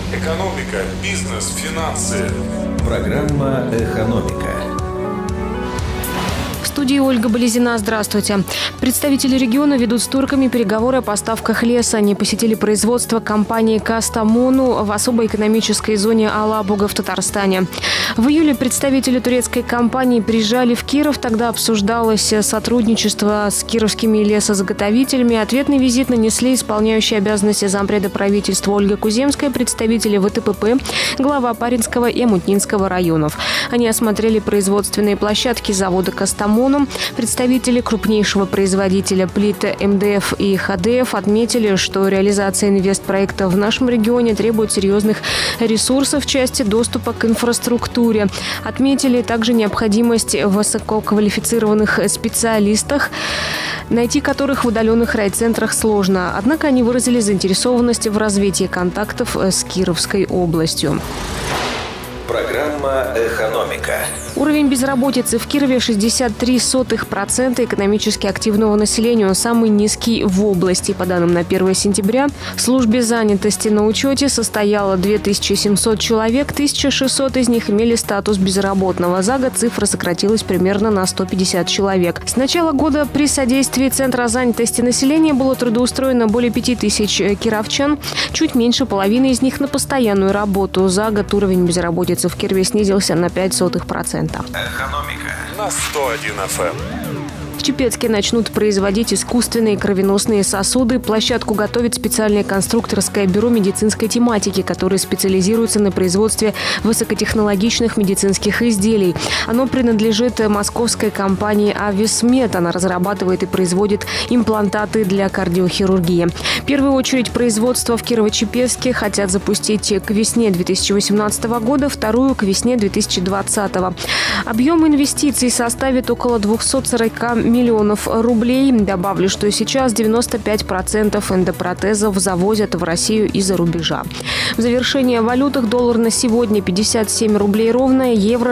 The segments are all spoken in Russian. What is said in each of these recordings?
Экономика, бизнес, финансы. Программа «Экономика». В студии Ольга Болезина. Здравствуйте. Представители региона ведут с турками переговоры о поставках леса. Они посетили производство компании «Кастамону» в особой экономической зоне Алабуга в Татарстане. В июле представители турецкой компании приезжали в Киров. Тогда обсуждалось сотрудничество с кировскими лесозаготовителями. Ответный визит нанесли исполняющие обязанности зампреда правительства Ольга Куземская, представители ВТПП, глава Паринского и Амутнинского районов. Они осмотрели производственные площадки завода «Кастамону». Представители крупнейшего производителя плит МДФ и ХДФ отметили, что реализация инвестпроекта в нашем регионе требует серьезных ресурсов в части доступа к инфраструктуре. Отметили также необходимость в высококвалифицированных специалистах, найти которых в удаленных райцентрах сложно. Однако они выразили заинтересованность в развитии контактов с Кировской областью. Программа «Экономика». Уровень безработицы в Кирове 63% экономически активного населения. Он самый низкий в области. По данным на 1 сентября в службе занятости на учете состояло 2700 человек. 1600 из них имели статус безработного. За год цифра сократилась примерно на 150 человек. С начала года при содействии Центра занятости населения было трудоустроено более 5000 кировчан. Чуть меньше половины из них на постоянную работу. За год уровень безработицы в Кирове снизился на 0,05%. Экономика. На 101 FM. В Чепецке начнут производить искусственные кровеносные сосуды. Площадку готовит специальное конструкторское бюро медицинской тематики, которое специализируется на производстве высокотехнологичных медицинских изделий. Оно принадлежит московской компании «Ависмед». Она разрабатывает и производит имплантаты для кардиохирургии. В первую очередь производство в Кирово-Чепецке хотят запустить к весне 2018 года, вторую к весне 2020. Объем инвестиций составит около 240 миллионов рублей. Добавлю, что сейчас 95% эндопротезов завозят в Россию из-за рубежа. В завершение о валютах: доллар на сегодня 57 рублей ровно, евро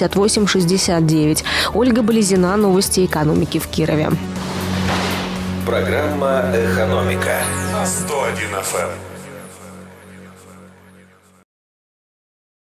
68,69. Ольга Болезина. Новости экономики в Кирове. Программа «Экономика». На 101 FM.